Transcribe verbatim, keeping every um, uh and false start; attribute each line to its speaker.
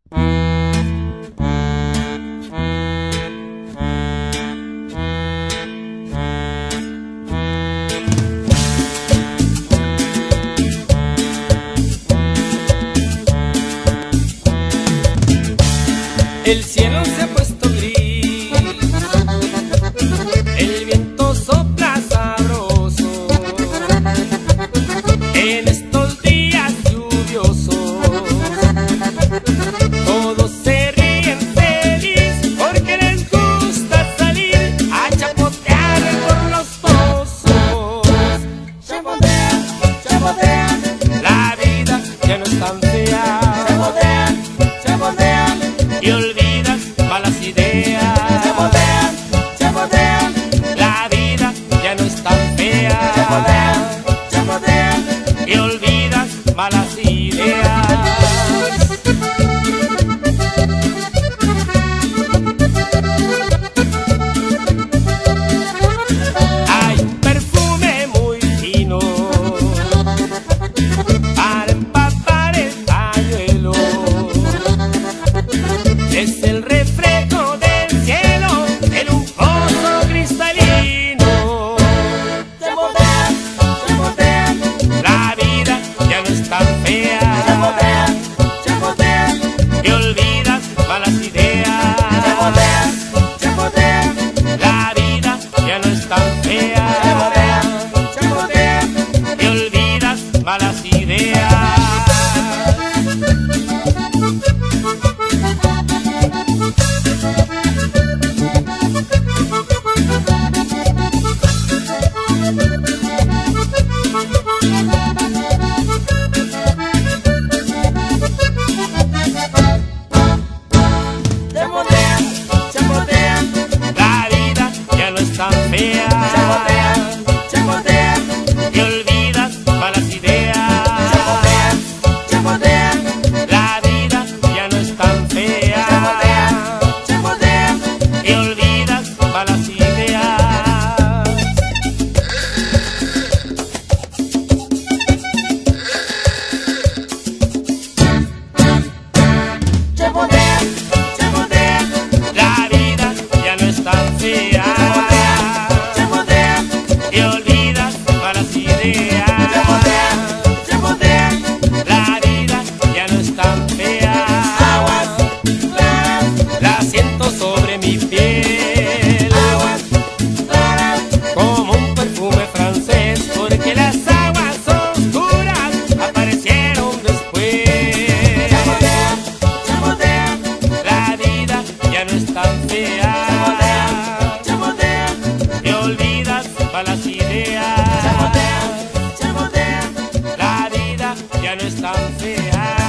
Speaker 1: El cielo se ha puesto gris, el viento sopla sabroso en estos días lluviosos. Todos se ríen feliz porque les gusta salir a chapotear por los pozos. Chapotean, chapotean, la vida ya no es tan fea. Chapotean, chapotean, y olvidas malas ideas. Chapotean, chapotean, la vida ya no es tan fea. Chapotean, chapotean, y olvidas malas ideas. Hay un perfume muy fino para empapar el pañuelo. Es el reflejo del cielo en un pozo cristalino. Chapotean, chapotean, la vida ya no es tan fea. Chapotean, chapotean, y olvidas malas ideas. Chapotean, chapotean, la vida ya no es tan fea. Chapotean, chapotean, y olvidas malas ideas. Chapotean, chapotean, la vida ya no es tan fea. Chapotean, chapotean, y olvidas malas ideas. Chapotean, chapotean, la vida ya no es tan fea. Chapotean, chapotean, y olvidas malas ideas. Chapotean, chapotean, la vida ya no es tan fea. Chapotean, y olvidas malas ideas. Chapotean, chapotean, la vida ya no es tan fea. Aguas claras, la siento sobre mi piel. Aguas claras, como un perfume francés, porque las aguas oscuras aparecieron después. Chapotean, chapotean, la vida ya no es tan fea. Chapotean, chapotean, y olvidas malas ideas. Chapotean, chapotean, la vida ya no es tan fea.